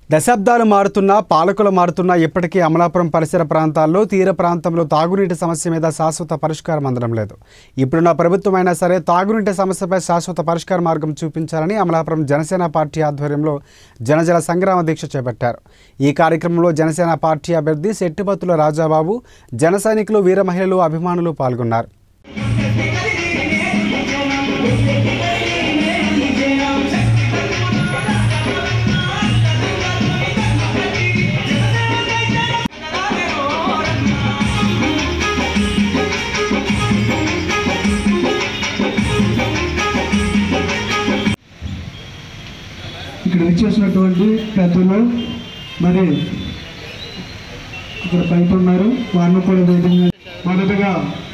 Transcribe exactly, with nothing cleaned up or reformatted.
దశాబ్దాలు మారుతున్నా పాలకులు మారుతున్నా ఇప్పటికీ అమలాపురం పరిసర ప్రాంతాల్లో తీర ప్రాంతంలో తాగునీటి సమస్య మీద శాశ్వత పరిష్కారం అందడం లేదు. ఇప్పుడున్న ప్రభుత్వమైనా సరే తాగునీటి సమస్యపై శాశ్వత పరిష్కార మార్గం చూపించాలని అమలాపురం జనసేన పార్టీ ఆధ్వర్యంలో జనజల సంగ్రామ దీక్ష చేపట్టారు. ఈ కార్యక్రమంలో జనసేన పార్టీ అభ్యర్థి శెట్టిపత్తుల రాజాబాబు, జన సైనికులు, వీర మహిళలు, అభిమానులు పాల్గొన్నారు. ఇక్కడ విచ్చేసినటువంటి పెద్దలు మరి ఇక్కడ బయట ఉన్నారు, వారిని కూడా మొదటగా